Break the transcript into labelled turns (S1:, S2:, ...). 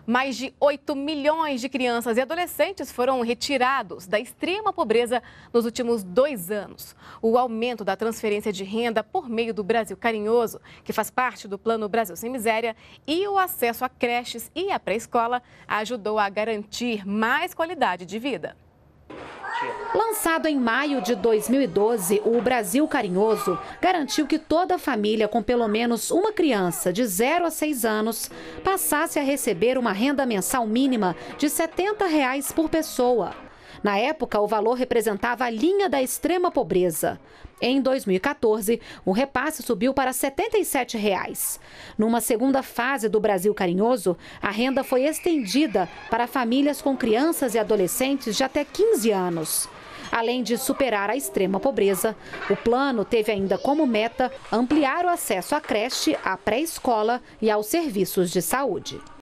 S1: Mais de 8 milhões de crianças e adolescentes foram retirados da extrema pobreza nos últimos 2 anos. O aumento da transferência de renda por meio do Brasil Carinhoso, que faz parte do Plano Brasil Sem Miséria, e o acesso a creches e a pré-escola ajudou a garantir mais qualidade de vida.
S2: Lançado em maio de 2012, o Brasil Carinhoso garantiu que toda família com pelo menos uma criança de 0 a 6 anos passasse a receber uma renda mensal mínima de R$ 70 por pessoa. Na época, o valor representava a linha da extrema pobreza. Em 2014, o repasse subiu para R$ 77. Numa segunda fase do Brasil Carinhoso, a renda foi estendida para famílias com crianças e adolescentes de até 15 anos. Além de superar a extrema pobreza, o plano teve ainda como meta ampliar o acesso à creche, à pré-escola e aos serviços de saúde.